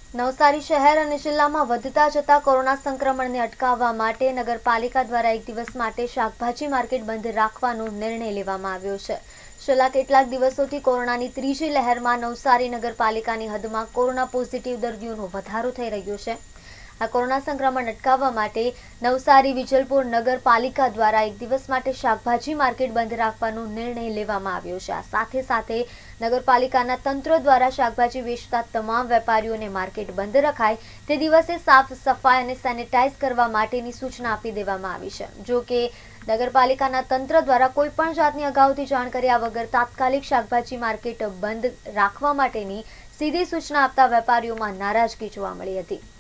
નવસારી શહેર અને જિલ્લામાં વધતા જતા કોરોના સંક્રમણને અટકાવવા માટે નગરપાલિકા દ્વારા એક દિવસ માટે શાકભાજી માર્કેટ બંધ રાખવાનો નિર્ણય લેવામાં આવ્યો છે। છેલ્લા કેટલાક દિવસોથી કોરોનાની ત્રીજી લહેરમાં નવસારી નગરપાલિકાની હદમાં કોરોના પોઝિટિવ દર્દીઓનો વધારો થઈ રહ્યો છે। આ કોરોના સંક્રમણ અટકાવવા માટે નવસારી વિજલપુર નગરપાલિકા દ્વારા એક દિવસ માટે શાકભાજી માર્કેટ બંધ રાખવાનો નિર્ણય લેવામાં આવ્યો છે। આ સાથે સાથે નગરપાલિકાના તંત્ર દ્વારા શાકભાજી વેચતા તમામ વેપારીઓને માર્કેટ બંધ રખાય તે દિવસે સાફ સફાઈ અને સેનિટાઈઝ કરવા માટેની સૂચના આપી દેવામાં આવી છે। જો કે નગરપાલિકાના તંત્ર દ્વારા કોઈ પણ જાતની અગાઉથી જાણ કર્યા વગર તાત્કાલિક શાકભાજી માર્કેટ બંધ રાખવા માટેની સીધી સૂચના આપતા વેપારીઓમાં નારાજગી જોવા મળી હતી।